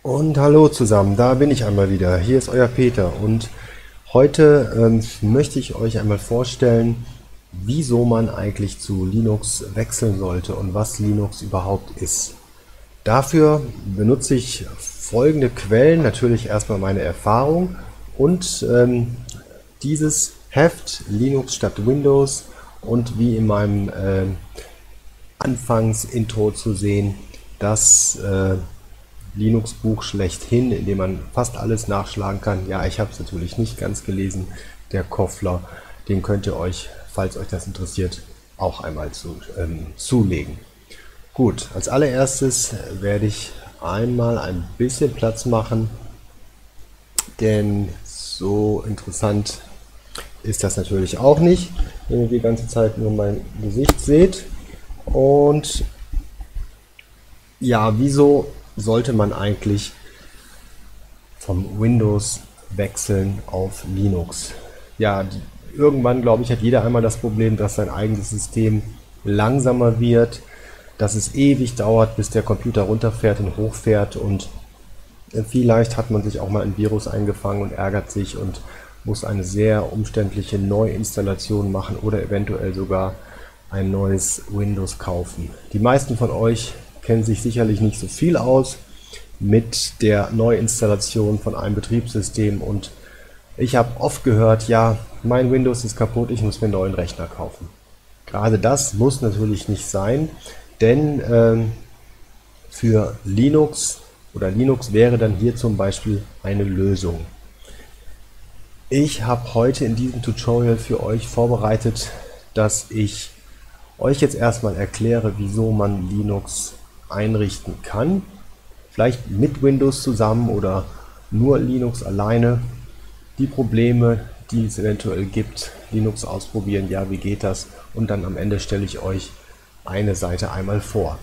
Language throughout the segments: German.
Und hallo zusammen, da bin ich einmal wieder. Hier ist euer Peter und heute möchte ich euch einmal vorstellen, wieso man eigentlich zu Linux wechseln sollte und was Linux überhaupt ist. Dafür benutze ich folgende Quellen, natürlich erstmal meine Erfahrung und dieses Heft Linux statt Windows und wie in meinem Anfangsintro zu sehen, das Linux-Buch schlechthin, in dem man fast alles nachschlagen kann. Ja, ich habe es natürlich nicht ganz gelesen, der Koffler. Den könnt ihr euch, falls euch das interessiert, auch einmal zulegen. Gut, als allererstes werde ich einmal ein bisschen Platz machen, denn so interessant ist das natürlich auch nicht, wenn ihr die ganze Zeit nur mein Gesicht seht. Und ja, wieso sollte man eigentlich vom Windows wechseln auf Linux? Ja, irgendwann, glaube ich, hat jeder einmal das Problem, dass sein eigenes System langsamer wird, dass es ewig dauert, bis der Computer runterfährt und hochfährt, und vielleicht hat man sich auch mal ein Virus eingefangen und ärgert sich und muss eine sehr umständliche Neuinstallation machen oder eventuell sogar ein neues Windows kaufen. Die meisten von euch kennen sich sicherlich nicht so viel aus mit der Neuinstallation von einem Betriebssystem, und ich habe oft gehört, ja, mein Windows ist kaputt, ich muss mir einen neuen Rechner kaufen. Gerade das muss natürlich nicht sein, denn für Linux oder Linux wäre dann hier zum Beispiel eine Lösung. Ich habe heute in diesem Tutorial für euch vorbereitet, dass ich euch jetzt erstmal erkläre, wieso man Linux einrichten kann. Vielleicht mit Windows zusammen oder nur Linux alleine. Die Probleme, die es eventuell gibt, Linux ausprobieren, ja, wie geht das? Und dann am Ende stelle ich euch eine Seite einmal vor.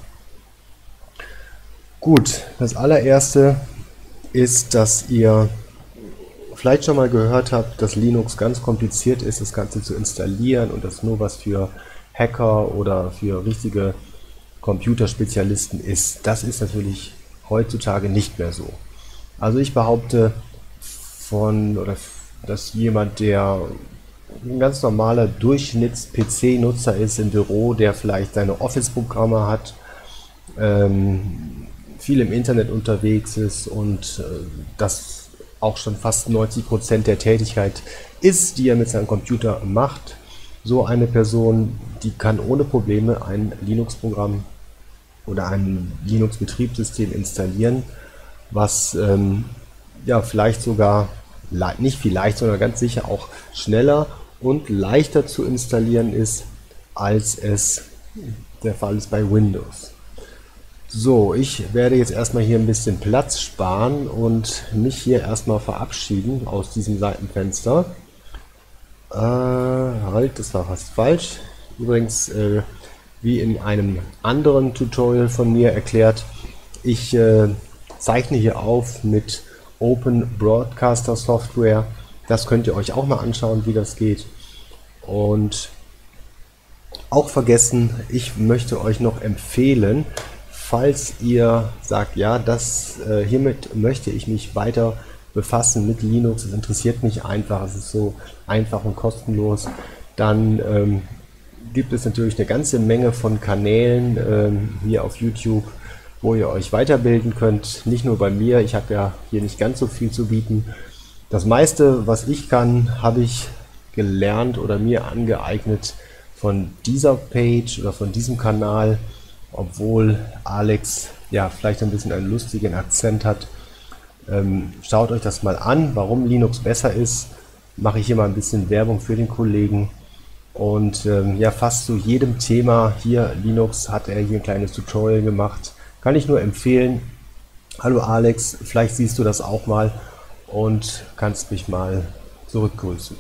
Gut, das allererste ist, dass ihr vielleicht schon mal gehört habt, dass Linux ganz kompliziert ist, das Ganze zu installieren, und das nur was für Hacker oder für richtige Computerspezialisten ist. Das ist natürlich heutzutage nicht mehr so. Also ich behaupte dass jemand, der ein ganz normaler Durchschnitts-PC-Nutzer ist im Büro, der vielleicht seine Office-Programme hat, viel im Internet unterwegs ist und das auch schon fast 90% der Tätigkeit ist, die er mit seinem Computer macht. So eine Person, die kann ohne Probleme ein Linux-Programm oder ein Linux-Betriebssystem installieren, was ja vielleicht sogar, nicht vielleicht, sondern ganz sicher auch schneller und leichter zu installieren ist, als es der Fall ist bei Windows. So, ich werde jetzt erstmal hier ein bisschen Platz sparen und mich hier erstmal verabschieden aus diesem Seitenfenster. Halt, das war fast falsch. Übrigens, wie in einem anderen Tutorial von mir erklärt, ich zeichne hier auf mit Open Broadcaster Software. Das könnt ihr euch auch mal anschauen, wie das geht. Und auch vergessen, ich möchte euch noch empfehlen, falls ihr sagt, ja, hiermit möchte ich mich weiter befassen mit Linux, es interessiert mich einfach, es ist so einfach und kostenlos, dann gibt es natürlich eine ganze Menge von Kanälen hier auf YouTube, wo ihr euch weiterbilden könnt. Nicht nur bei mir, ich habe ja hier nicht ganz so viel zu bieten. Das meiste, was ich kann, habe ich gelernt oder mir angeeignet von dieser Page oder von diesem Kanal, obwohl Alex ja vielleicht ein bisschen einen lustigen Akzent hat. Schaut euch das mal an, warum Linux besser ist. Mache ich hier mal ein bisschen Werbung für den Kollegen. Und ja, fast zu jedem Thema hier Linux hat er hier ein kleines Tutorial gemacht. Kann ich nur empfehlen. Hallo Alex, vielleicht siehst du das auch mal und kannst mich mal zurückgrüßen.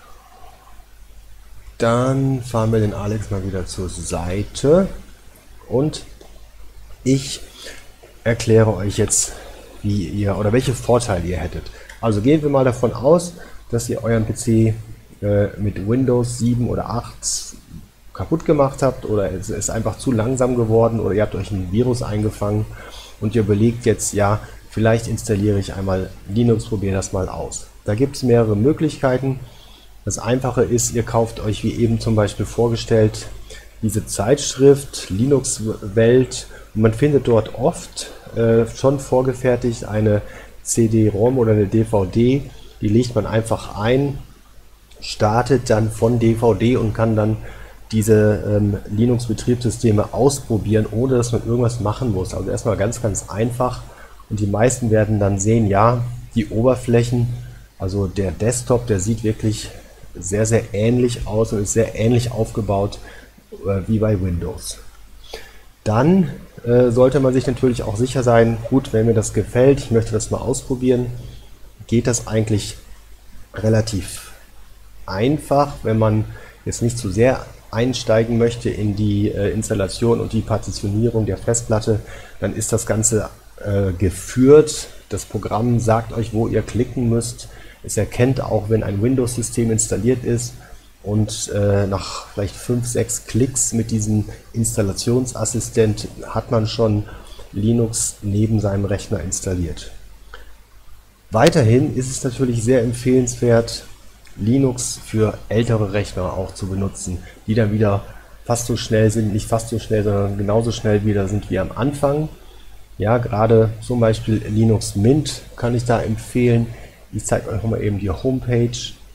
Dann fahren wir den Alex mal wieder zur Seite und ich erkläre euch jetzt, wie ihr oder welche Vorteile ihr hättet. Also gehen wir mal davon aus, dass ihr euren PC mit Windows 7 oder 8 kaputt gemacht habt oder es ist einfach zu langsam geworden oder ihr habt euch ein Virus eingefangen und ihr überlegt jetzt, ja, vielleicht installiere ich einmal Linux, probiere das mal aus. Da gibt es mehrere Möglichkeiten. Das Einfache ist, ihr kauft euch, wie eben zum Beispiel vorgestellt, diese Zeitschrift Linux Welt, und man findet dort oft schon vorgefertigt eine CD-ROM oder eine DVD, die legt man einfach ein, startet dann von DVD und kann dann diese Linux-Betriebssysteme ausprobieren, ohne dass man irgendwas machen muss. Also erstmal ganz, ganz einfach, und die meisten werden dann sehen, ja, die Oberflächen, also der Desktop, der sieht wirklich sehr, sehr ähnlich aus und ist sehr ähnlich aufgebaut wie bei Windows. Dann sollte man sich natürlich auch sicher sein, gut, wenn mir das gefällt, ich möchte das mal ausprobieren, geht das eigentlich relativ einfach, wenn man jetzt nicht zu sehr einsteigen möchte in die Installation und die Partitionierung der Festplatte, dann ist das Ganze geführt. Das Programm sagt euch, wo ihr klicken müsst. Es erkennt auch, wenn ein Windows-System installiert ist, und nach vielleicht 5, 6 Klicks mit diesem Installationsassistent hat man schon Linux neben seinem Rechner installiert. Weiterhin ist es natürlich sehr empfehlenswert, Linux für ältere Rechner auch zu benutzen, die dann wieder fast so schnell sind, nicht fast so schnell, sondern genauso schnell wieder sind wie am Anfang. Ja, gerade zum Beispiel Linux Mint kann ich da empfehlen. Ich zeige euch mal eben die Homepage.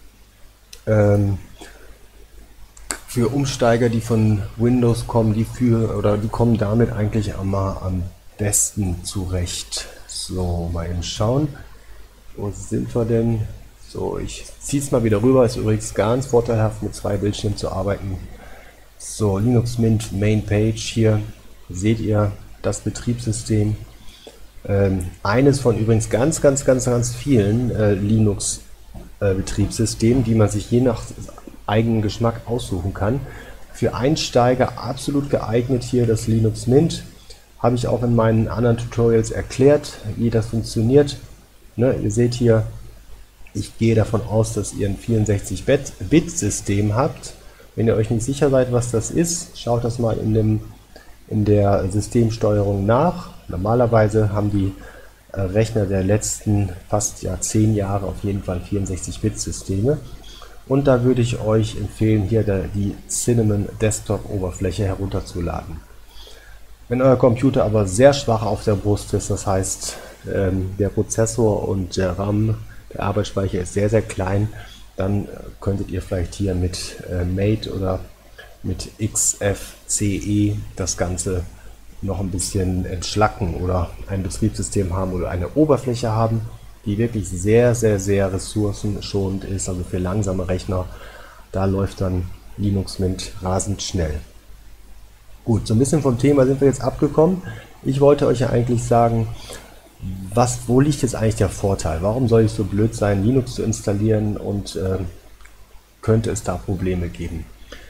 Für Umsteiger, die von Windows kommen, die kommen damit eigentlich immer am besten zurecht. So, mal eben schauen. Wo sind wir denn? So, ich ziehe es mal wieder rüber. Ist übrigens ganz vorteilhaft, mit 2 Bildschirmen zu arbeiten. So, Linux Mint Main Page, hier seht ihr das Betriebssystem. Eines von übrigens ganz vielen Linux Betriebssystemen, die man sich je nach eigenen Geschmack aussuchen kann. Für Einsteiger absolut geeignet hier das Linux Mint. Habe ich auch in meinen anderen Tutorials erklärt, wie das funktioniert. Ne, ihr seht hier, ich gehe davon aus, dass ihr ein 64-Bit-System habt. Wenn ihr euch nicht sicher seid, was das ist, schaut das mal in der Systemsteuerung nach. Normalerweise haben die Rechner der letzten fast 10 Jahre auf jeden Fall 64-Bit-Systeme. Und da würde ich euch empfehlen, hier die Cinnamon Desktop Oberfläche herunterzuladen. Wenn euer Computer aber sehr schwach auf der Brust ist, das heißt der Prozessor und der RAM, der Arbeitsspeicher ist sehr, sehr klein, dann könntet ihr vielleicht hier mit Mate oder mit XFCE das Ganze noch ein bisschen entschlacken oder ein Betriebssystem haben oder eine Oberfläche haben, die wirklich sehr, sehr ressourcenschonend ist, also für langsame Rechner. Da läuft dann Linux Mint rasend schnell. Gut, so ein bisschen vom Thema sind wir jetzt abgekommen. Ich wollte euch ja eigentlich sagen, wo liegt jetzt eigentlich der Vorteil? Warum soll ich so blöd sein, Linux zu installieren, und könnte es da Probleme geben?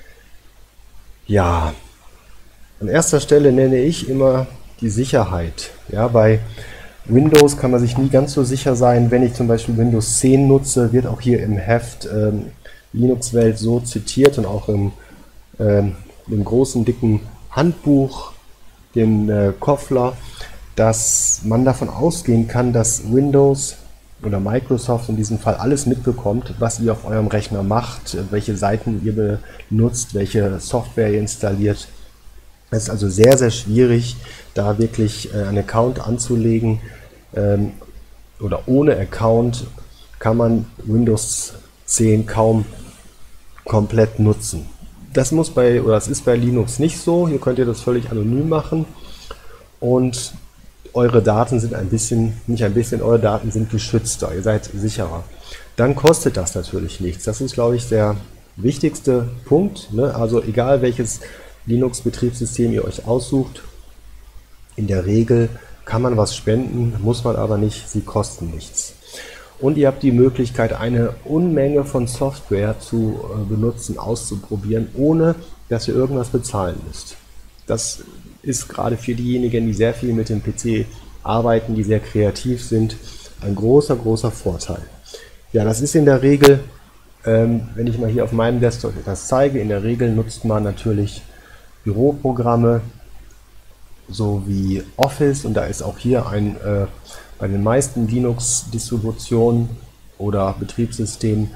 Ja, an erster Stelle nenne ich immer die Sicherheit. Ja, bei Windows kann man sich nie ganz so sicher sein. Wenn ich zum Beispiel Windows 10 nutze, wird auch hier im Heft Linux Welt so zitiert und auch im großen, dicken Handbuch, dem Koffler, dass man davon ausgehen kann, dass Windows oder Microsoft in diesem Fall alles mitbekommt, was ihr auf eurem Rechner macht, welche Seiten ihr benutzt, welche Software ihr installiert. Es ist also sehr, sehr schwierig, da wirklich einen Account anzulegen, oder ohne Account kann man Windows 10 kaum komplett nutzen. Das ist bei Linux nicht so. Hier könnt ihr das völlig anonym machen, und eure Daten sind eure Daten sind geschützter, ihr seid sicherer. Dann kostet das natürlich nichts. Das ist, glaube ich, der wichtigste Punkt, ne? Also egal welches Linux-Betriebssystem ihr euch aussucht, in der Regel kann man was spenden, muss man aber nicht, sie kosten nichts. Und ihr habt die Möglichkeit, eine Unmenge von Software zu benutzen, auszuprobieren, ohne dass ihr irgendwas bezahlen müsst. Das ist gerade für diejenigen, die sehr viel mit dem PC arbeiten, die sehr kreativ sind, ein großer Vorteil. Ja, das ist in der Regel, wenn ich mal hier auf meinem Desktop etwas zeige, in der Regel nutzt man natürlich Büroprogramme, so wie Office, und da ist auch hier ein bei den meisten Linux-Distributionen oder Betriebssystemen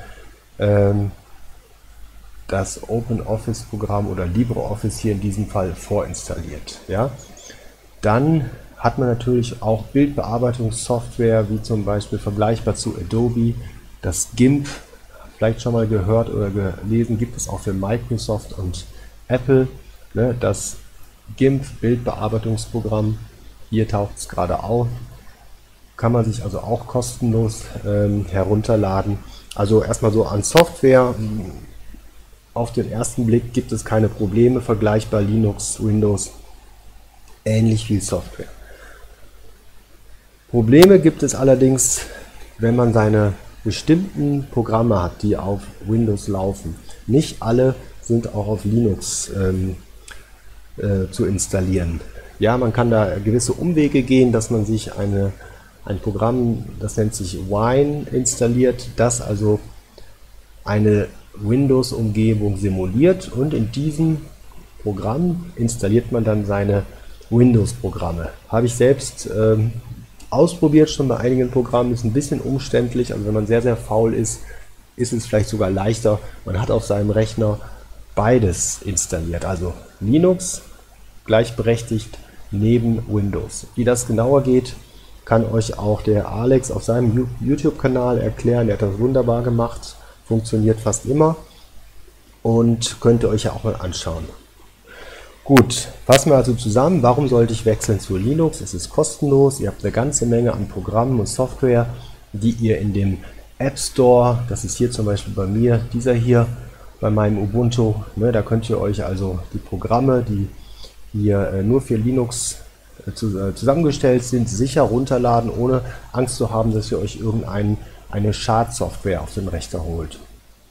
das OpenOffice-Programm oder LibreOffice hier in diesem Fall vorinstalliert. Ja? Dann hat man natürlich auch Bildbearbeitungssoftware, wie zum Beispiel vergleichbar zu Adobe, das GIMP, vielleicht schon mal gehört oder gelesen, gibt es auch für Microsoft und Apple, ne, das GIMP-Bildbearbeitungsprogramm, hier taucht es gerade auf, kann man sich also auch kostenlos herunterladen. Also erstmal so an Software, auf den ersten Blick gibt es keine Probleme, vergleichbar Linux, Windows, ähnlich viel Software. Probleme gibt es allerdings, wenn man seine bestimmten Programme hat, die auf Windows laufen. Nicht alle sind auch auf Linux zu installieren. Ja, man kann da gewisse Umwege gehen, dass man sich ein Programm, das nennt sich Wine, installiert, das also eine Windows-Umgebung simuliert, und in diesem Programm installiert man dann seine Windows-Programme. Habe ich selbst ausprobiert schon bei einigen Programmen, ist ein bisschen umständlich, also wenn man sehr, sehr faul ist, ist es vielleicht sogar leichter. Man hat auf seinem Rechner beides installiert, also Linux gleichberechtigt neben Windows. Wie das genauer geht, kann euch auch der Alex auf seinem YouTube-Kanal erklären. Er hat das wunderbar gemacht, funktioniert fast immer und könnt ihr euch ja auch mal anschauen. Gut, fassen wir also zusammen. Warum sollte ich wechseln zu Linux? Es ist kostenlos, ihr habt eine ganze Menge an Programmen und Software, die ihr in dem App Store, das ist hier zum Beispiel bei mir, dieser hier, bei meinem Ubuntu, ne, da könnt ihr euch also die Programme, die hier nur für Linux zusammengestellt sind, sicher runterladen, ohne Angst zu haben, dass ihr euch irgendeine Schadsoftware auf den Rechner holt.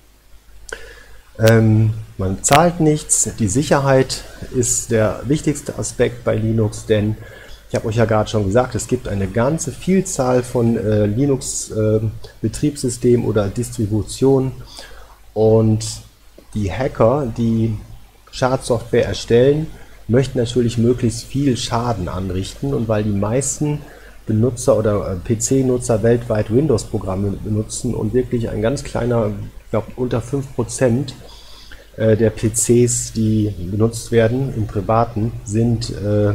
Man zahlt nichts, die Sicherheit ist der wichtigste Aspekt bei Linux, denn ich habe euch ja gerade schon gesagt, es gibt eine ganze Vielzahl von Linux-Betriebssystemen oder Distributionen, und die Hacker, die Schadsoftware erstellen, möchten natürlich möglichst viel Schaden anrichten, und weil die meisten Benutzer oder PC-Nutzer weltweit Windows-Programme benutzen und wirklich ein ganz kleiner, ich glaube unter 5% der PCs, die benutzt werden im Privaten, sind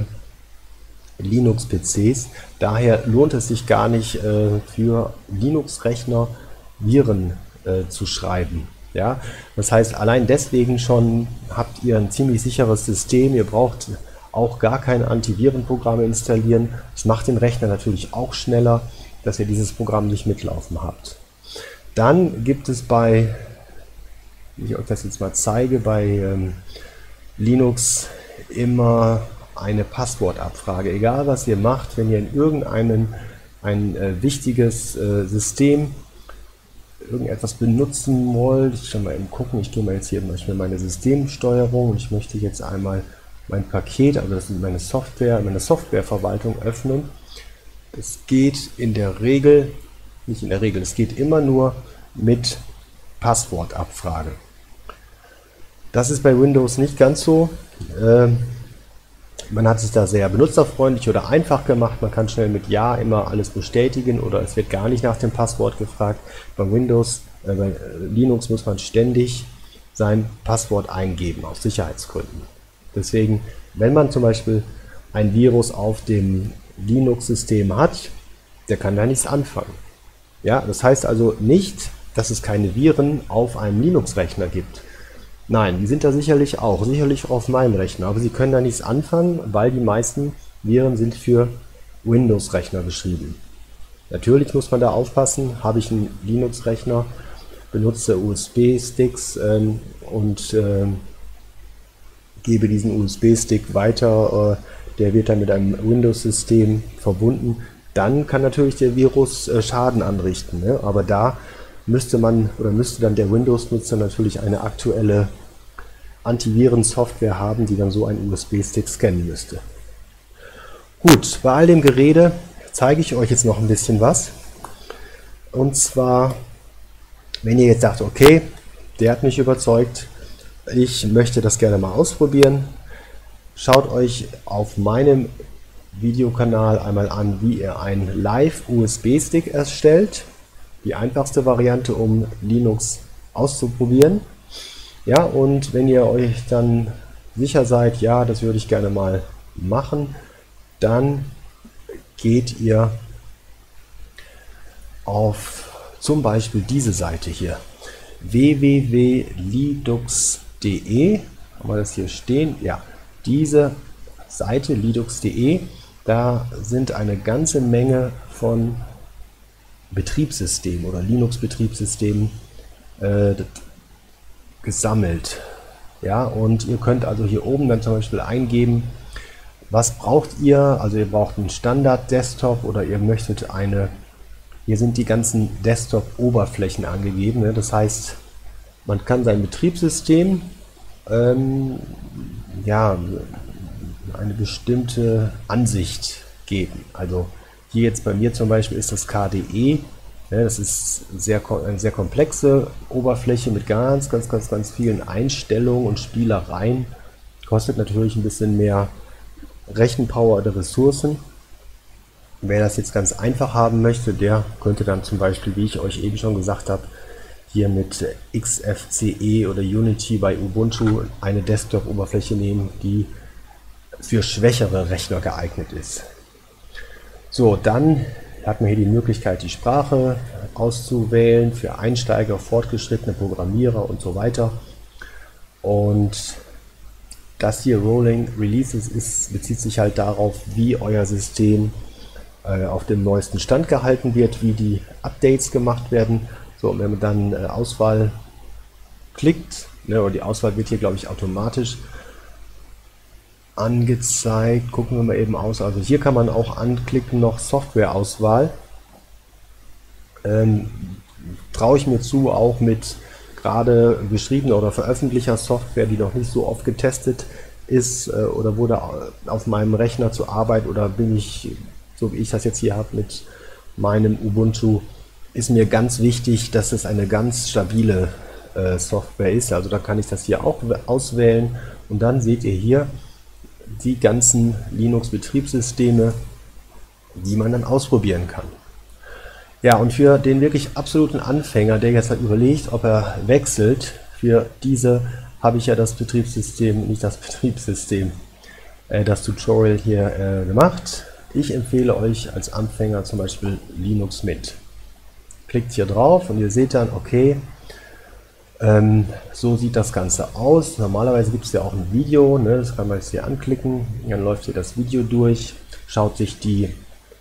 Linux-PCs. Daher lohnt es sich gar nicht für Linux-Rechner Viren zu schreiben. Ja? Das heißt, allein deswegen schon habt ihr ein ziemlich sicheres System. Ihr braucht auch gar keine Antivirenprogramme installieren. Das macht den Rechner natürlich auch schneller, dass ihr dieses Programm nicht mitlaufen habt. Dann gibt es bei, wie ich euch das jetzt mal zeige, bei Linux immer eine Passwortabfrage. Egal was ihr macht, wenn ihr in ein wichtiges System irgendetwas benutzen wollt, ich kann mal eben gucken, ich gehe mal jetzt hier zum Beispiel meine Systemsteuerung und ich möchte jetzt einmal mein Paket, also das ist meine Softwareverwaltung öffnen. Es geht in der Regel, nicht in der Regel, es geht immer nur mit Passwortabfrage. Das ist bei Windows nicht ganz so. Man hat es da sehr benutzerfreundlich oder einfach gemacht. Man kann schnell mit Ja immer alles bestätigen oder es wird gar nicht nach dem Passwort gefragt. Bei bei Linux muss man ständig sein Passwort eingeben, aus Sicherheitsgründen. Deswegen, wenn man zum Beispiel ein Virus auf dem Linux-System hat, der kann da nichts anfangen. Ja, das heißt also nicht, dass es keine Viren auf einem Linux-Rechner gibt. Nein, die sind da sicherlich auch auf meinem Rechner, aber sie können da nichts anfangen, weil die meisten Viren sind für Windows-Rechner geschrieben. Natürlich muss man da aufpassen, habe ich einen Linux-Rechner, benutze USB-Sticks und gebe diesen USB-Stick weiter, der wird dann mit einem Windows-System verbunden, dann kann natürlich der Virus Schaden anrichten, ne? Aber da müsste dann der Windows-Nutzer natürlich eine aktuelle Antiviren-Software haben, die dann so einen USB-Stick scannen müsste. Gut, bei all dem Gerede zeige ich euch jetzt noch ein bisschen was. Und zwar, wenn ihr jetzt sagt, okay, der hat mich überzeugt, ich möchte das gerne mal ausprobieren, schaut euch auf meinem Videokanal einmal an, wie ihr einen Live-USB-Stick erstellt. Die einfachste Variante, um Linux auszuprobieren. Ja, und wenn ihr euch dann sicher seid, ja, das würde ich gerne mal machen, dann geht ihr auf zum Beispiel diese Seite hier, www.lidux.de, haben wir das hier stehen? Ja, diese Seite lidux.de, da sind eine ganze Menge von Betriebssystemen oder Linux-Betriebssystemen gesammelt. Ja, und ihr könnt also hier oben dann zum Beispiel eingeben, was braucht ihr? Also ihr braucht einen Standard-Desktop oder ihr möchtet eine, hier sind die ganzen Desktop-Oberflächen angegeben. Ne? Das heißt, man kann sein Betriebssystem ja, eine bestimmte Ansicht geben. Also hier jetzt bei mir zum Beispiel ist das KDE. Ja, das ist eine sehr komplexe Oberfläche mit ganz vielen Einstellungen und Spielereien. Kostet natürlich ein bisschen mehr Rechenpower oder Ressourcen. Wer das jetzt ganz einfach haben möchte, der könnte dann zum Beispiel, wie ich euch eben schon gesagt habe, hier mit XFCE oder Unity bei Ubuntu eine Desktop-Oberfläche nehmen, die für schwächere Rechner geeignet ist. So, dann hat man hier die Möglichkeit, die Sprache auszuwählen für Einsteiger, fortgeschrittene Programmierer und so weiter. Und das hier Rolling Releases bezieht sich halt darauf, wie euer System auf dem neuesten Stand gehalten wird, wie die Updates gemacht werden. So, und wenn man dann Auswahl klickt, ne, oder die Auswahl wird hier, glaube ich, automatisch angezeigt. Gucken wir mal eben aus. Also hier kann man auch anklicken noch Softwareauswahl. Traue ich mir zu, auch mit gerade geschriebener oder veröffentlichter Software, die noch nicht so oft getestet ist oder wurde auf meinem Rechner zur Arbeit, oder bin ich, so wie ich das jetzt hier habe mit meinem Ubuntu, ist mir ganz wichtig, dass es eine ganz stabile Software ist. Also da kann ich das hier auch auswählen und dann seht ihr hier die ganzen Linux-Betriebssysteme, die man dann ausprobieren kann. Ja, und für den wirklich absoluten Anfänger, der jetzt halt überlegt, ob er wechselt, für diese habe ich ja das Betriebssystem, nicht das Betriebssystem, das Tutorial hier gemacht. Ich empfehle euch als Anfänger zum Beispiel Linux Mint. Klickt hier drauf und ihr seht dann, okay, so sieht das Ganze aus. Normalerweise gibt es ja auch ein Video, ne, das kann man jetzt hier anklicken, dann läuft hier das Video durch, schaut sich die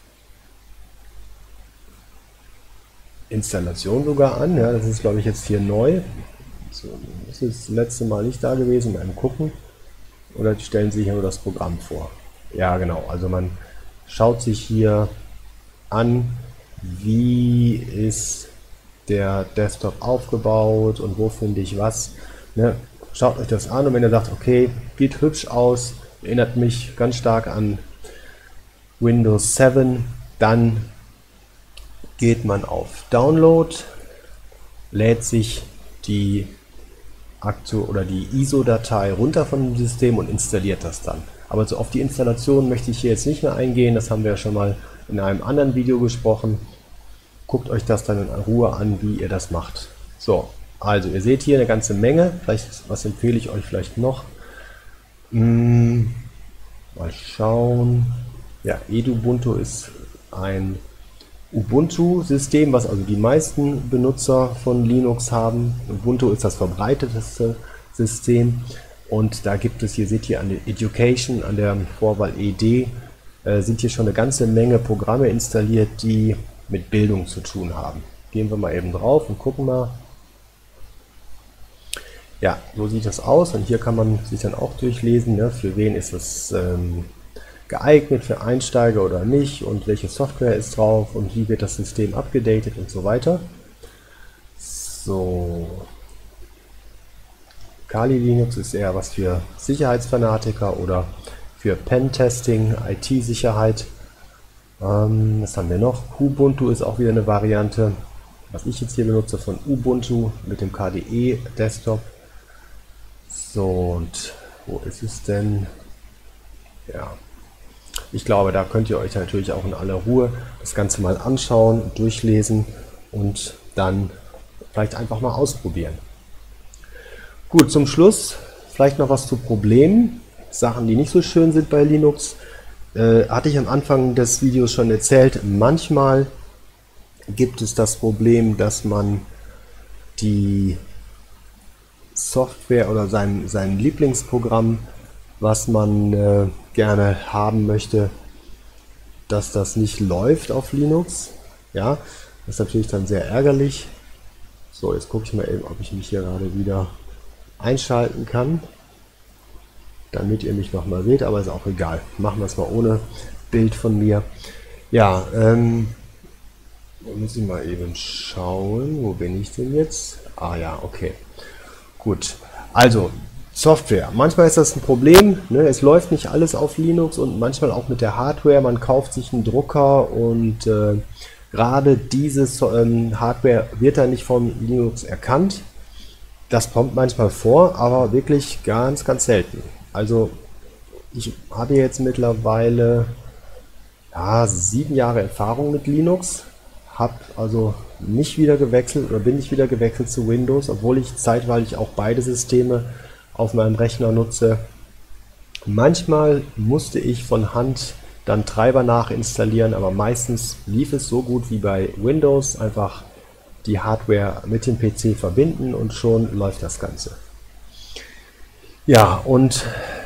Installation sogar an. Ja, das ist, glaube ich, jetzt hier neu. So, das ist das letzte Mal nicht da gewesen, beim Gucken. Oder die stellen sich ja nur das Programm vor. Ja, genau. Also man schaut sich hier an, wie ist der Desktop aufgebaut und wo finde ich was. Ne? Schaut euch das an und wenn ihr sagt, okay, sieht hübsch aus, erinnert mich ganz stark an Windows 7, dann geht man auf Download, lädt sich die die ISO-Datei runter von dem System und installiert das dann. Aber so auf die Installation möchte ich hier jetzt nicht mehr eingehen, das haben wir ja schon mal in einem anderen Video gesprochen. Guckt euch das dann in Ruhe an, wie ihr das macht. So, also ihr seht hier eine ganze Menge. Vielleicht, was empfehle ich euch vielleicht noch? Mal schauen. Ja, Edubuntu ist ein Ubuntu-System, was also die meisten Benutzer von Linux haben. Ubuntu ist das verbreiteteste System und da gibt es, hier seht ihr an der Education, an der Vorwahl ED, sind hier schon eine ganze Menge Programme installiert, die mit Bildung zu tun haben. Gehen wir mal eben drauf und gucken mal. Ja, so sieht das aus und hier kann man sich dann auch durchlesen, ne, für wen ist es geeignet, für Einsteiger oder nicht und welche Software ist drauf und wie wird das System abgedatet und so weiter. So, Kali Linux ist eher was für Sicherheitsfanatiker oder für Pentesting, IT-Sicherheit. Was haben wir noch? Kubuntu ist auch wieder eine Variante, was ich jetzt hier benutze, von Ubuntu mit dem KDE Desktop. So, und wo ist es denn? Ja, Ich glaube, da könnt ihr euch natürlich auch in aller Ruhe das Ganze mal anschauen, durchlesen und dann vielleicht einfach mal ausprobieren. Gut, zum Schluss vielleicht noch was zu Problemen, Sachen, die nicht so schön sind bei Linux. Hatte ich am Anfang des Videos schon erzählt, manchmal gibt es das Problem, dass man die Software oder sein Lieblingsprogramm, was man gerne haben möchte, dass das nicht läuft auf Linux. Ja, das ist natürlich dann sehr ärgerlich. So, jetzt gucke ich mal eben, ob ich mich hier gerade wieder einschalten kann, damit ihr mich nochmal seht, aber ist auch egal. Machen wir es mal ohne Bild von mir. Ja, muss ich mal eben schauen, wo bin ich denn jetzt? Ah ja, okay. Gut, also Software. Manchmal ist das ein Problem, ne? Es läuft nicht alles auf Linux und manchmal auch mit der Hardware. Man kauft sich einen Drucker und gerade diese Hardware wird dann nicht von Linux erkannt. Das kommt manchmal vor, aber wirklich ganz, ganz selten. Also ich habe jetzt mittlerweile 7 Jahre Erfahrung mit Linux, habe also nicht wieder gewechselt oder bin nicht wieder gewechselt zu Windows, obwohl ich zeitweilig auch beide Systeme auf meinem Rechner nutze. Manchmal musste ich von Hand dann Treiber nachinstallieren, aber meistens lief es so gut wie bei Windows, einfach die Hardware mit dem PC verbinden und schon läuft das Ganze. Ja, und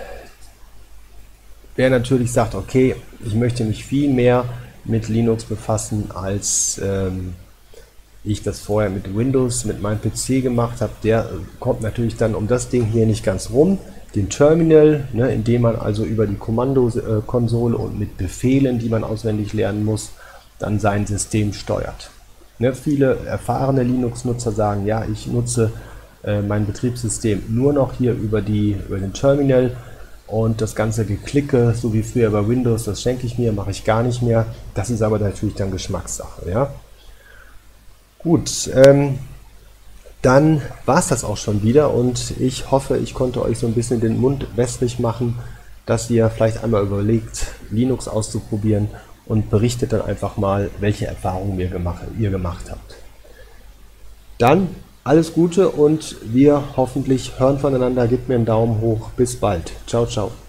wer natürlich sagt, okay, ich möchte mich viel mehr mit Linux befassen, als ich das vorher mit Windows, mit meinem PC gemacht habe, der kommt natürlich dann um das Ding hier nicht ganz rum, den Terminal, ne, in dem man also über die Kommandokonsole und mit Befehlen, die man auswendig lernen muss, dann sein System steuert. Ne, viele erfahrene Linux-Nutzer sagen, ja, ich nutze mein Betriebssystem nur noch hier über den Terminal und das ganze Geklicke, so wie früher bei Windows, das schenke ich mir, mache ich gar nicht mehr. Das ist aber natürlich dann Geschmackssache. Ja? Gut, dann war es das auch schon wieder und ich hoffe, ich konnte euch so ein bisschen den Mund wässrig machen, dass ihr vielleicht einmal überlegt, Linux auszuprobieren und berichtet dann einfach mal, welche Erfahrungen ihr gemacht habt. Dann alles Gute und wir hoffentlich hören voneinander. Gebt mir einen Daumen hoch. Bis bald. Ciao, ciao.